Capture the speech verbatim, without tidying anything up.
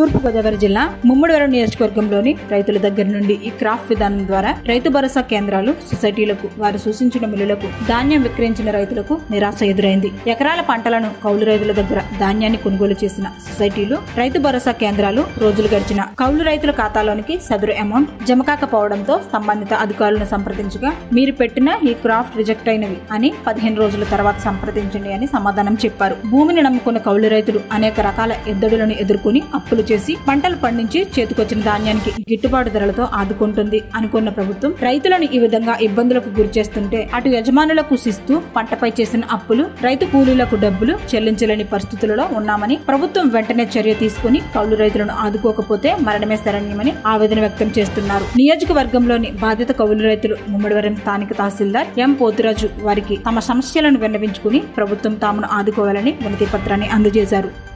తూర్పు గోదావరి జిల్లా ముమ్మడివరం నియోజకవర్గంలోని రైతుల దగ్గర నుండి ఈ క్రాఫ్ట్ విధానం ద్వారా రైతు భరోసా కేంద్రాలు, సొసైటీలకు వారు సూచించిన మిల్లులకు ధాన్యం విక్రయించిన రైతులకు నిరాశ ఎదురైంది. ఎకరాల పంటలను కౌలు రైతుల దగ్గర ధాన్యాన్ని కొనుగోలు చేసిన సొసైటీలు, రైతు భరోసా కేంద్రాలు రోజులు గడిచిన కౌలు రైతుల ఖాతాలోనికి సదరు అమౌంట్ జమ కాకపోవడంతో సంబంధిత అధికారులను సంప్రదించగా మీరు పెట్టిన ఈ క్రాఫ్ట్ రిజెక్ట్ అయినవి అని పదిహేను రోజుల తర్వాత సంప్రదించండి అని సమాధానం చెప్పారు. భూమిని నమ్ముకున్న కౌలు రైతులు అనేక రకాల ఎద్దడులను ఎదుర్కొని అప్పులు చేసి పంటలు పండించి చేతికొచ్చిన ధాన్యానికి గిట్టుబాటు ధరలతో ఆదుకుంటుంది అనుకున్న ప్రభుత్వం రైతులను ఈ విధంగా ఇబ్బందులకు గురి చేస్తుంటే అటు యజమానులకు శిస్తూ పంటపై చేసిన అప్పులు, రైతు కూలీలకు డబ్బులు చెల్లించలేని పరిస్థితులలో ఉన్నామని, ప్రభుత్వం వెంటనే చర్య తీసుకుని కౌలు రైతులను ఆదుకోకపోతే మరణమే శరణ్యమని ఆవేదన వ్యక్తం చేస్తున్నారు. నియోజకవర్గంలోని బాధిత కౌలు రైతులు ముమ్మడివరం స్థానిక తహసీల్దార్ ఎం పోతురాజు వారికి తమ సమస్యలను విన్నవించుకుని ప్రభుత్వం తామును ఆదుకోవాలని వినతి పత్రాన్ని అందజేశారు.